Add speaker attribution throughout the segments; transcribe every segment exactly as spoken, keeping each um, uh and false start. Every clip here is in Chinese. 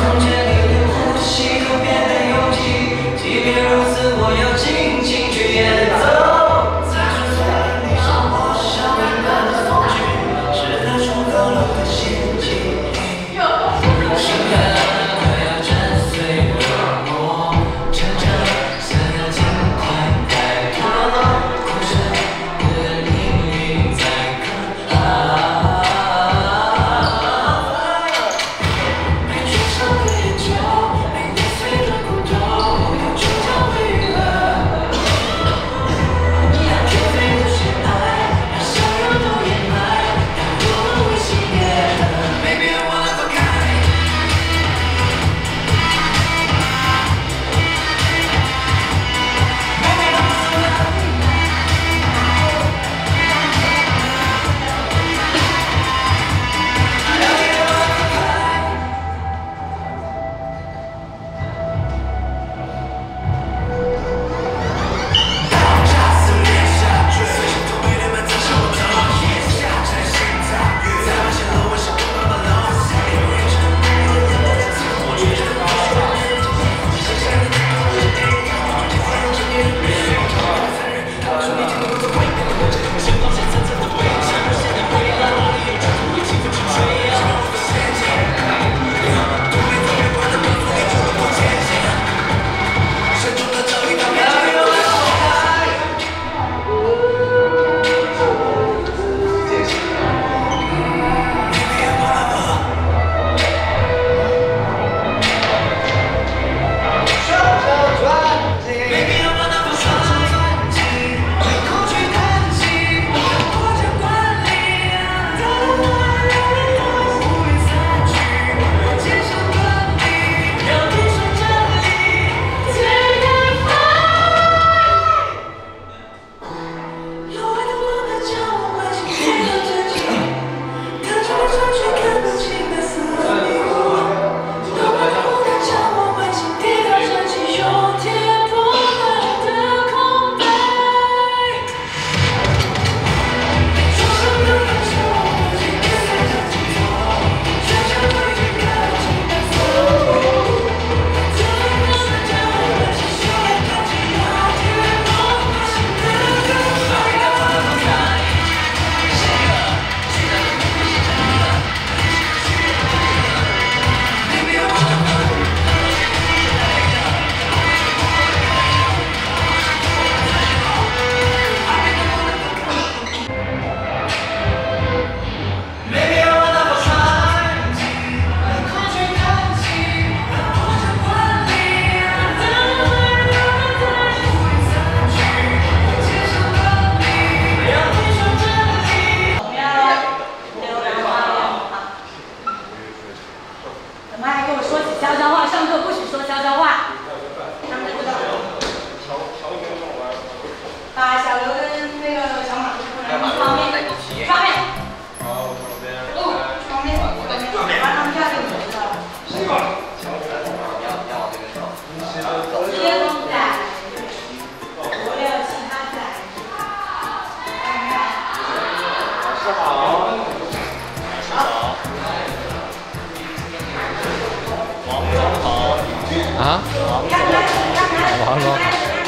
Speaker 1: 啊？王总。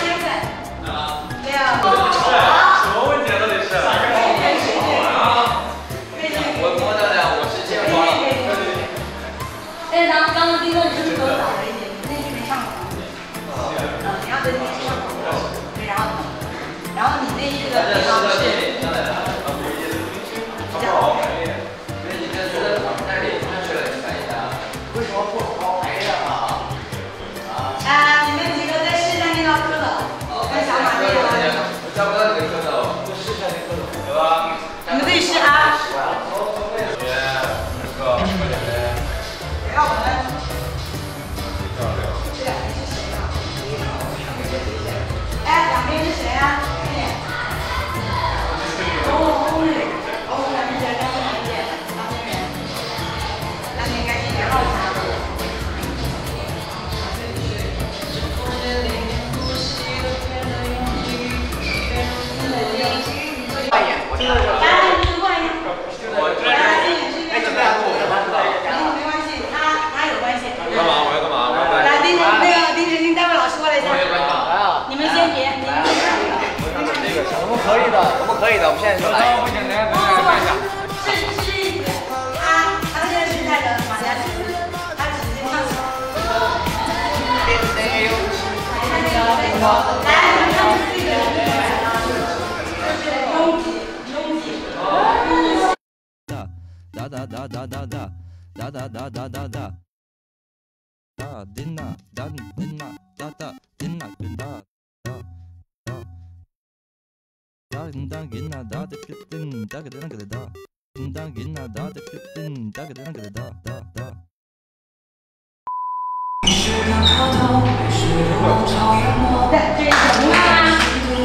Speaker 2: 什么问题啊？到底是？我我等等，我是先花了。
Speaker 3: 但是刚刚刚听说你是不是走早了一点？你那句没唱好。嗯，你要对那句唱好。对，然后，然后你那一个地方是。比较好。因为你这是那里那是你看一下，为什么不好好排呀？啊，你们几个再试一下那道蝌蚪，跟小马那个。
Speaker 2: 我找不到你的蝌蚪，就试一下那蝌蚪，对吧？
Speaker 3: 你们自己试啊。
Speaker 2: 别，那个快点呗。
Speaker 3: 要我们。这两边是谁啊？哎，两边是谁啊？快点。
Speaker 2: 可以的，我们可以的，我们现在就来。
Speaker 4: 不行，来来来看一下。
Speaker 3: 是是一点，他他现在是带着马甲旗，他直接上手。看那个为什么？来，我们看自己的对白啊，就是拥挤拥挤。
Speaker 5: 哒哒哒哒哒哒哒哒哒哒哒哒。Da dinna dan dinna da da dinna dinna da da da dinna dinna da da din da da da da dinna dinna da da din da da da da da da。
Speaker 3: 对，这是什么啊？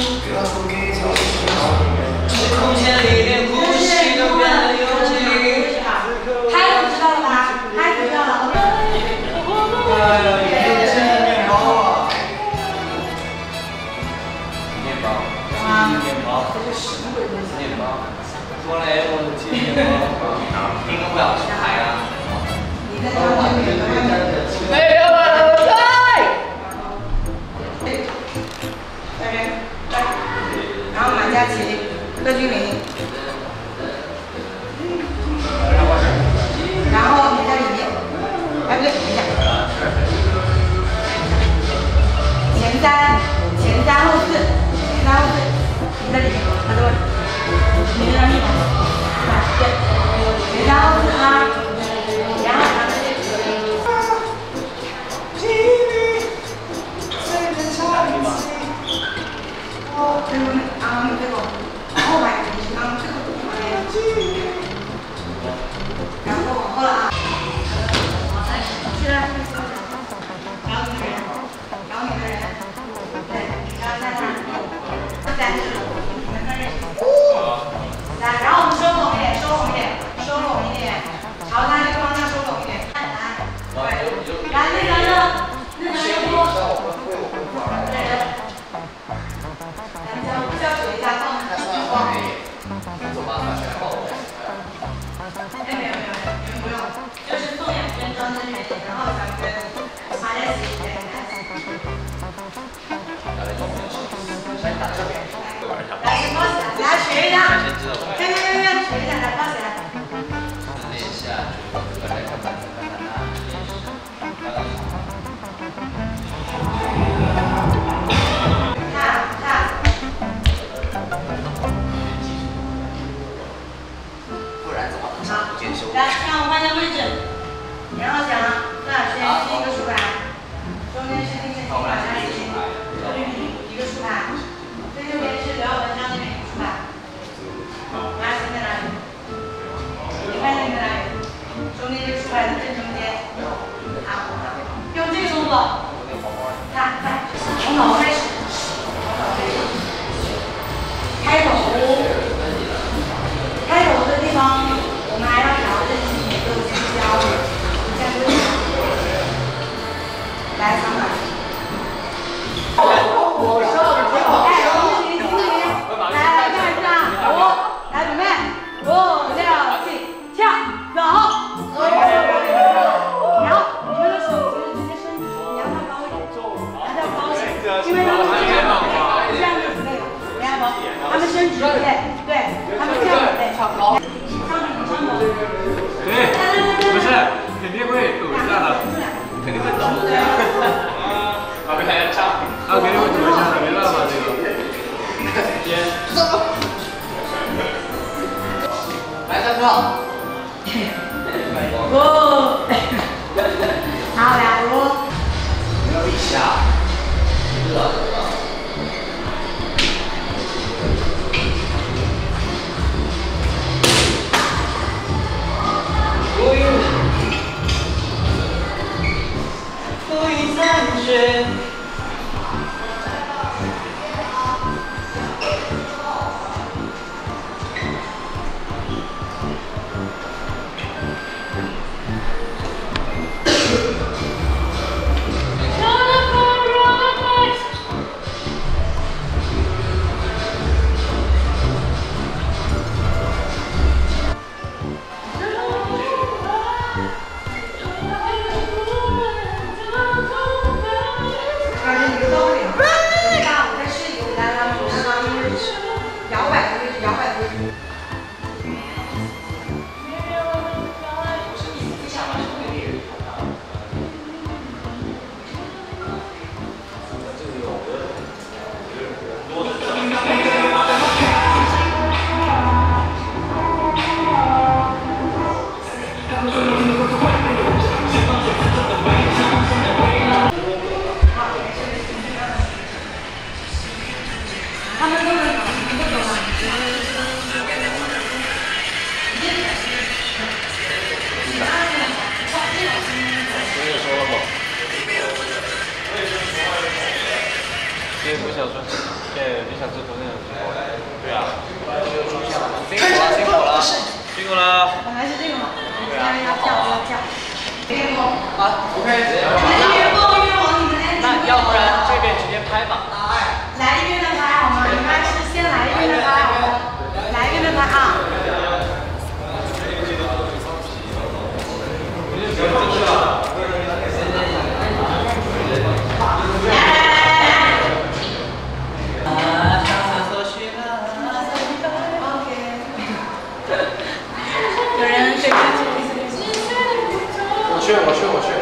Speaker 2: 空间里连呼吸都变得拥挤。
Speaker 3: 孩子知道了吧？孩子知道了。
Speaker 2: 面包啊！面包，面包，这是什么鬼东西？面包。过来，我们吃面包。听不了吃海啊！没有了，来！
Speaker 3: 在这，来，然后马嘉祺、贺峻霖，然后你在里面，哎不对，等一下。前三，前三后四，前三后四，你在里面，他在问，你在密码，对，前三后四啊，然后他在这里。这个啊，这个后排你啊，这个然后往后了啊，是，然后你的人，然后你的人。来，然后我们收拢一点，收拢一点，收拢一点，朝他这个方向收拢一点。来，对，来那个呢，那个要不，对对，咱们教教学一下放光。哎，没有没有没有，你们不用，就是送两根装针原理，然后咱们跟马嘉祺对来。来，先包起来，来学一下。对对对对，学一下，来包起来。
Speaker 2: 练一下，来看板子，看板啊！
Speaker 3: 看看。
Speaker 2: 不然怎么能上不见修？
Speaker 3: 来，让我换下位置，然后讲，那先是一个竖排，中间是定线平板加一起，这边一个竖排。最右边是刘耀文章那边出来，马嘉祺在哪里？你看见在哪里？中间这个出来的正中间，好，用这个动作，看看，从脑开始，开头，开头的地方我们还要调整节奏聚焦，这样就来三百。我上了之后。来来看一下，五，来准备，五六七，跳，走。然后你们的手其实直接伸，你让它高一点，让它高一点，因为他们是这样的，这样子那个，你看不？他们伸直对，对，他们这样子对，上头，上头。
Speaker 4: 对，不是，肯定会抖一下的，肯定会抖。
Speaker 2: 啊，没看见唱，
Speaker 4: 啊，肯定会抖一下的，没办法这个。
Speaker 2: 来三个。
Speaker 3: 五，好，来五。
Speaker 2: 不要一下，热热。浮云，浮云散雪。
Speaker 4: 小说，对，理想之徒那种。对啊。
Speaker 2: 辛苦了，辛苦了，
Speaker 4: 辛苦了。
Speaker 3: 本来是这个嘛，对啊，要跳要跳。这个
Speaker 2: 好 ，OK。
Speaker 3: 那一边蹦一边往你们那。
Speaker 2: 那要不然这边直接拍吧。
Speaker 3: 来一边的拍好吗？你们是先来一边的拍好吗？来一边的拍啊。 有人对
Speaker 4: 我去，我去，我去。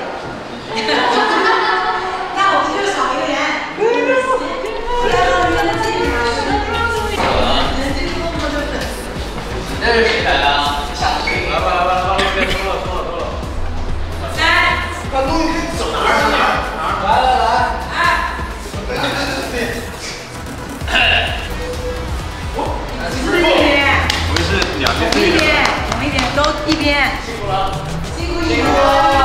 Speaker 3: 那我们就少一个人。来到你们的镜头。人进多么的粉丝。
Speaker 2: 那是谁来啊？下去。
Speaker 4: 来吧来吧来吧，别多了多了多了。
Speaker 3: 来。
Speaker 4: 那东西走哪儿走哪儿哪儿？
Speaker 2: 来来来。
Speaker 3: 哎。
Speaker 4: 对对对对。
Speaker 3: 是一边。
Speaker 4: 我们是两边
Speaker 3: 一边，同一边，都一边。辛苦了。辛苦你们了。